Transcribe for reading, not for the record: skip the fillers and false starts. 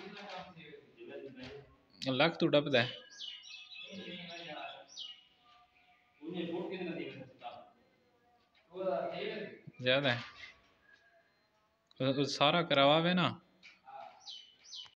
लख तो डबदा है ज्यादा है सारा करावा वे ना